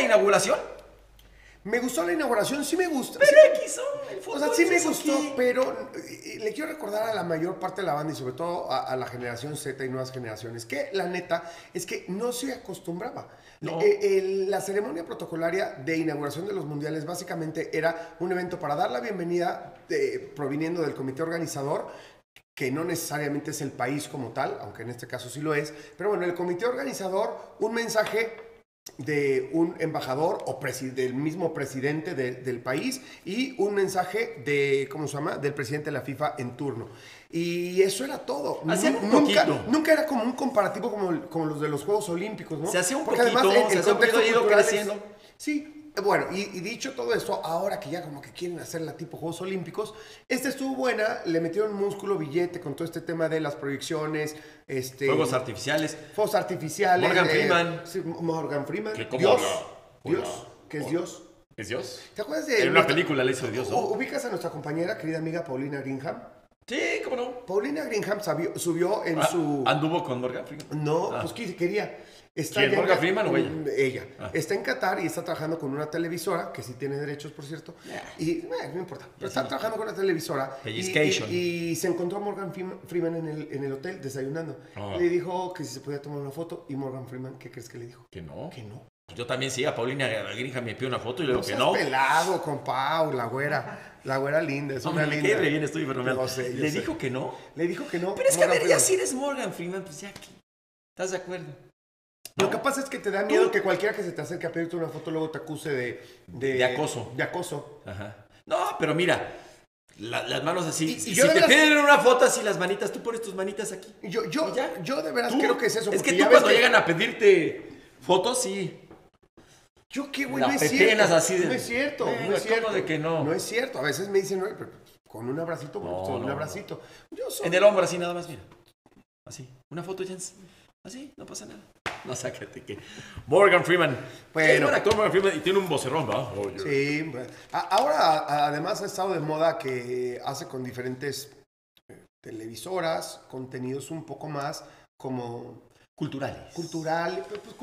inauguración? Me gustó la inauguración, sí me gustó. Pero Sí, X, el fútbol. o sea, sí me es gustó, aquí. pero le quiero recordar a la mayor parte de la banda y sobre todo a la generación Z y nuevas generaciones que la neta es que no se acostumbraba. No. La ceremonia protocolaria de inauguración de los mundiales básicamente era un evento para dar la bienvenida proviniendo del comité organizador, que no necesariamente es el país como tal, aunque en este caso sí lo es, pero bueno, el comité organizador, un mensaje de un embajador o del mismo presidente del país y un mensaje de, ¿cómo se llama?, del presidente de la FIFA en turno. Y eso era todo. Hacían un poquito. Nunca era como un comparativo como los de los Juegos Olímpicos, ¿no? Se hacía un Porque poquito, además, se hacía un poquito, ha ido cultural creciendo. Sí, bueno, y dicho todo esto, ahora que ya como que quieren hacer la tipo Juegos Olímpicos, estuvo buena, le metieron músculo, billete con todo este tema de las proyecciones, Fuegos artificiales. Fuegos artificiales. Morgan Freeman. Sí, Morgan Freeman. Que como Dios. hola. Dios. ¿Qué es Dios? ¿Es Dios? ¿Te acuerdas de...? En una película le hizo Dios, ¿no? ¿Ubicas a nuestra compañera, querida amiga Paulina Greenham? Sí, ¿cómo no? Paulina Greenham subió en su... ¿Anduvo con Morgan Freeman? No, pues quería. Está ¿Quién, ya Morgan Freeman o ella? Ella. Está en Qatar y está trabajando con una televisora, que sí tiene derechos, por cierto. Y no importa. Pero está trabajando con una televisora. Y se encontró a Morgan Freeman en el hotel desayunando. Le dijo que si se podía tomar una foto. Y Morgan Freeman, ¿qué crees que le dijo? Que no. Que no. Yo también sí, a Paulina Greenham me pidió una foto y le digo que no. Pelado con Pau, la güera linda. Es una linda. Qué re bien estoy bromeando. No sé, ¿Le dijo que no? Le dijo que no. Pero es que a ver, ya si eres Morgan Freeman, pues ya aquí. ¿Estás de acuerdo? Lo que pasa es que te da miedo que cualquiera que se te acerque a pedirte una foto luego te acuse de acoso. De acoso. Ajá. No, pero mira, las manos así. Si yo te piden una foto así, las manitas, tú pones tus manitas aquí. Yo de veras creo que es eso. Es que tú cuando llegan a pedirte fotos, sí. Yo qué, güey, no es cierto. No es cierto, no es cierto. De que no? No es cierto. A veces me dicen, pero con un abracito, un abracito. En el hombro así nada más, mira. Así. Una foto, Jens. Así, no pasa nada. No, sácate que... Morgan Freeman. Bueno. Es buen actor Morgan Freeman y tiene un vocerrón, ¿verdad? Sí. Ahora, además, ha estado de moda que hace con diferentes televisoras contenidos un poco más como... Culturales. Culturales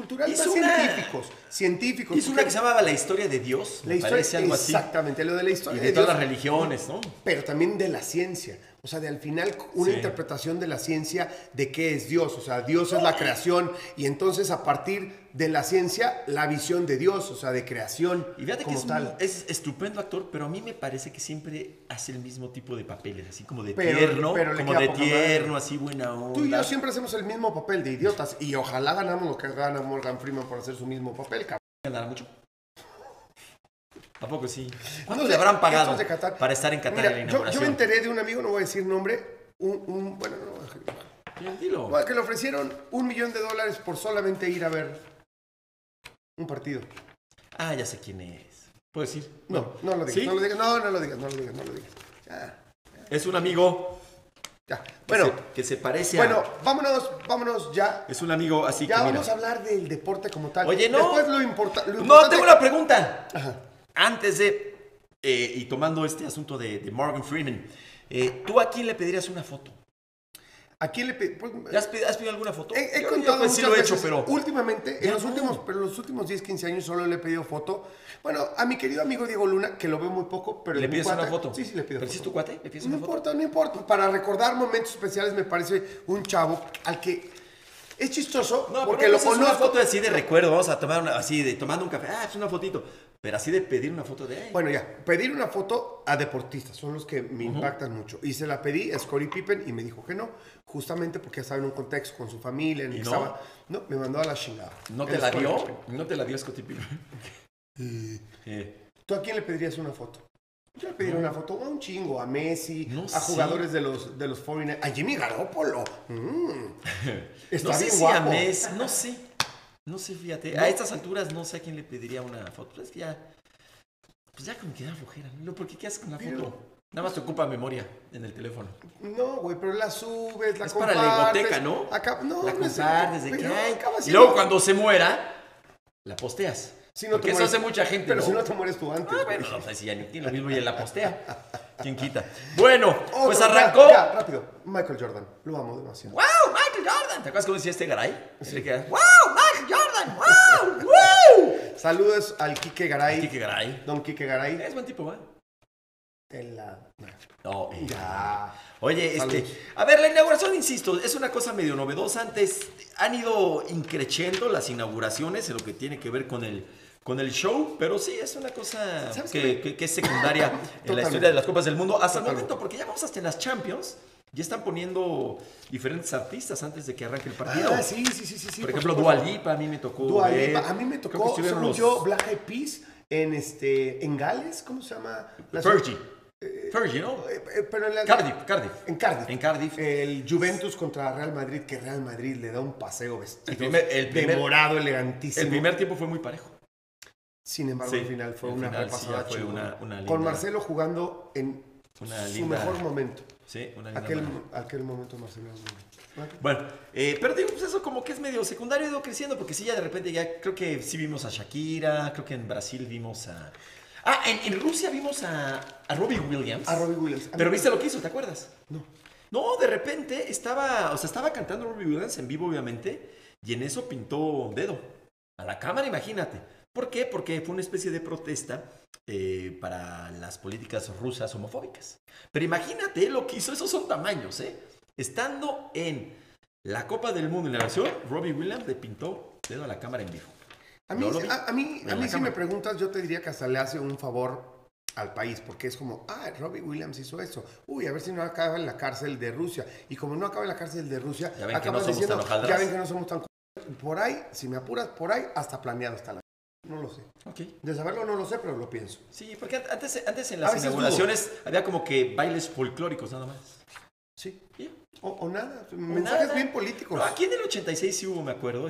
más científicos. Hizo una que se llamaba La Historia de Dios. La historia, algo así. Exactamente, lo de la historia de todas las religiones, ¿no? Pero también de la ciencia. O sea, al final una interpretación de la ciencia de qué es Dios. O sea, Dios es la creación y entonces a partir de la ciencia, la visión de Dios, o sea, de creación. Y fíjate como que es estupendo actor, pero a mí me parece que siempre hace el mismo tipo de papeles, así como de tierno, así buena onda. Tú y yo siempre hacemos el mismo papel de idiotas y ojalá ganamos lo que gana Morgan Freeman por hacer su mismo papel, cabrón. ¿Ganará mucho? ¿A poco sí? ¿Cuánto le habrán pagado para estar en Qatar en la inauguración? Yo me enteré de un amigo, no voy a decir nombre, bueno, no, dilo. Bueno, que le ofrecieron $1 millón por solamente ir a ver un partido. Ah, ya sé quién es. ¿Puedo decir? No lo digas. ¿Sí? No lo digas. Ya. Es un amigo. Ya. Bueno. Que se parece a... Bueno, vámonos ya. Es un amigo así ya que vamos a hablar del deporte como tal. Oye, no. Después lo importante... No, tengo una pregunta. Ajá. Antes de... y tomando este asunto de Morgan Freeman, ¿tú a quién le pedirías una foto? ¿A quién le pedí? ¿Has pedido alguna foto? He contado muchas veces, pero... últimamente, en los últimos 10, 15 años solo le he pedido foto. Bueno, a mi querido amigo Diego Luna, que lo veo muy poco, pero... ¿Le pides una foto? Sí, le pido ¿Pero si es tu cuate? ¿Le pides una foto? No importa. Para recordar momentos especiales me parece un chavo al que... Es chistoso porque lo conozco. Una foto así de recuerdo, vamos a tomar tomando un café. Ah, es una fotito. Pero así de pedir una foto de él. Bueno, ya, pedir una foto a deportistas son los que me impactan mucho. Y se la pedí a Scottie Pippen y me dijo que no, justamente porque estaba en un contexto con su familia. En el que estaba, no, me mandó a la chingada. ¿No te la dio? ¿No te la dio Scottie Pippen? ¿Tú a quién le pedirías una foto? Yo le pediría una foto a un chingo, a Messi, a jugadores de los 49ers, a Jimmy Garoppolo. Está bien guapo. A Messi, no sé, fíjate. A estas alturas no sé a quién le pediría una foto. Es que ya, pues ya como que da flojera, ¿no? Porque ¿qué haces con la foto? Nada más te ocupa memoria en el teléfono. No, güey, pero la subes, la compartes. Es para la hemoteca, ¿no? No, la compartes de que hay. Y luego cuando se muera, la posteas. Porque eso hace mucha gente, pero si no te mueres tú antes. Bueno, no sé si ya ni tiene lo mismo y en la postea. ¿Quién quita? Bueno, pues arrancó. Ya, rápido. Michael Jordan. Lo amo demasiado. ¡Wow! Michael Jordan. ¿Te acuerdas cómo decía este garay? ¡Wow! Michael Jordan. ¡Wow! ¡Woo! Saludos al Quique Garay. Quique Garay. Don Quique Garay. Es buen tipo, ¿eh? No, ya. Oye, Saludos. a ver, la inauguración, insisto, es una cosa medio novedosa. Antes han ido increciendo las inauguraciones en lo que tiene que ver con el show, pero sí, es una cosa que es secundaria en la historia de las Copas del Mundo hasta el momento, porque ya vamos hasta en las Champions. Ya están poniendo diferentes artistas antes de que arranque el partido. Ah, sí. Por ejemplo, Dua Lipa, a mí me tocó. Dua ver. Lipa, a mí me tocó, según yo, Black Eyed Peas en Gales, ¿cómo se llama? Fergie, ¿no? Pero en Cardiff. En Cardiff. El Juventus contra Real Madrid, que Real Madrid le da un paseo vestido de morado elegantísimo. El primer tiempo fue muy parejo. Sin embargo, al final fue una repasada fue una linda, con Marcelo jugando en su mejor momento. Sí, una linda aquel momento Marcelo. Bueno, pero digo, pues eso como que es medio secundario, ha ido creciendo, porque sí, ya de repente ya creo que sí vimos a Shakira, creo que en Brasil vimos a... en Rusia vimos a Robbie Williams. A Robbie Williams. Pero ¿viste lo que hizo? ¿Te acuerdas? No. No, de repente estaba cantando Robbie Williams en vivo, obviamente, y en eso pintó dedo a la cámara, imagínate. ¿Por qué? Porque fue una especie de protesta para las políticas rusas homofóbicas. Pero imagínate lo que hizo, esos son tamaños, ¿eh? Estando en la Copa del Mundo en la versión, Robbie Williams le pintó dedo a la cámara en vivo. A mí si me preguntas, yo te diría que hasta le hace un favor al país, porque es como, Robbie Williams hizo eso. Uy, a ver si no acaba en la cárcel de Rusia. Y como no acaba en la cárcel de Rusia, ya ven que no somos tan hojaldras. Ya ven que no somos tan... Por ahí, si me apuras, por ahí hasta planeado está la... No lo sé. Okay. De saberlo no lo sé, pero lo pienso. Sí, porque antes en las inauguraciones había como que bailes folclóricos nada más. Sí. ¿Sí? O nada. Mensajes bien políticos. Pero aquí en el 86 sí hubo, me acuerdo,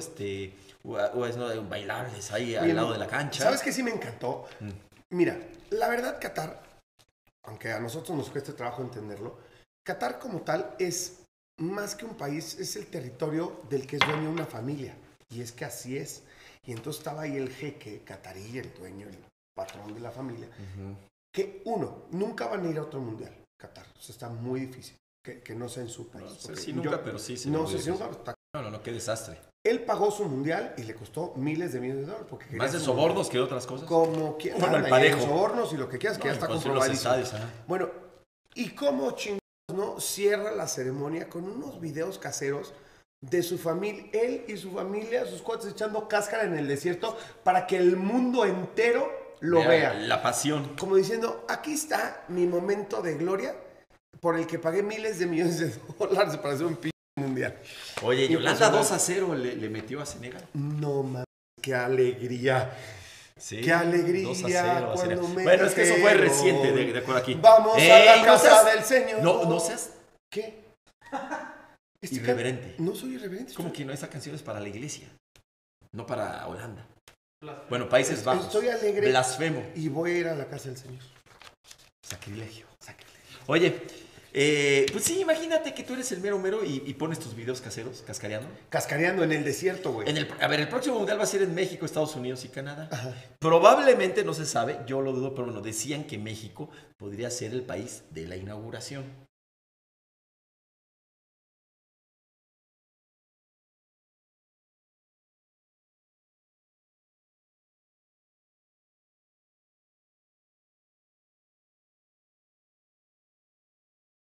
bailables ahí al lado de la cancha. ¿Sabes qué sí me encantó? Mira, la verdad Qatar, aunque a nosotros nos cueste trabajo entenderlo, Qatar como tal es más que un país, es el territorio del que es dueño una familia. Y es que así es. Y entonces estaba ahí el jeque catarí, el dueño, el patrón de la familia, que nunca van a ir a otro mundial, Qatar. O sea, está muy difícil que no sea en su país. No sé si nunca, pero sí. No sé si nunca. No, qué desastre. Él pagó su mundial y le costó miles de millones de dólares. Porque más de sobornos que otras cosas. Como quieras. Bueno, el parejo. Sobornos y lo que quieras, que ya está comprobadísimo. Bueno, y cómo chingados no cierra la ceremonia con unos videos caseros de su familia, él y su familia, sus cuates echando cáscara en el desierto para que el mundo entero lo vea. La pasión. Como diciendo, aquí está mi momento de gloria por el que pagué miles de millones de dólares para hacer un pinche mundial. Oye, y Holanda 2-0 le metió a Senegal. No mames, qué alegría. Sí, qué alegría 2-0 cuando me bueno, es que eso fue reciente, de acuerdo aquí. Vamos a la casa del Señor. No seas... ¿Qué? Irreverente. No soy irreverente. Como que no, esa canción es para la iglesia, no para Holanda. Bueno, Países Bajos. Estoy alegre. Blasfemo. Y voy a ir a la casa del Señor. Sacrilegio. Oye, pues sí, imagínate que tú eres el mero y pones tus videos caseros, cascareando. Cascareando en el desierto, güey. El próximo mundial va a ser en México, Estados Unidos y Canadá. Ajá. Probablemente, no se sabe, yo lo dudo, pero bueno, decían que México podría ser el país de la inauguración.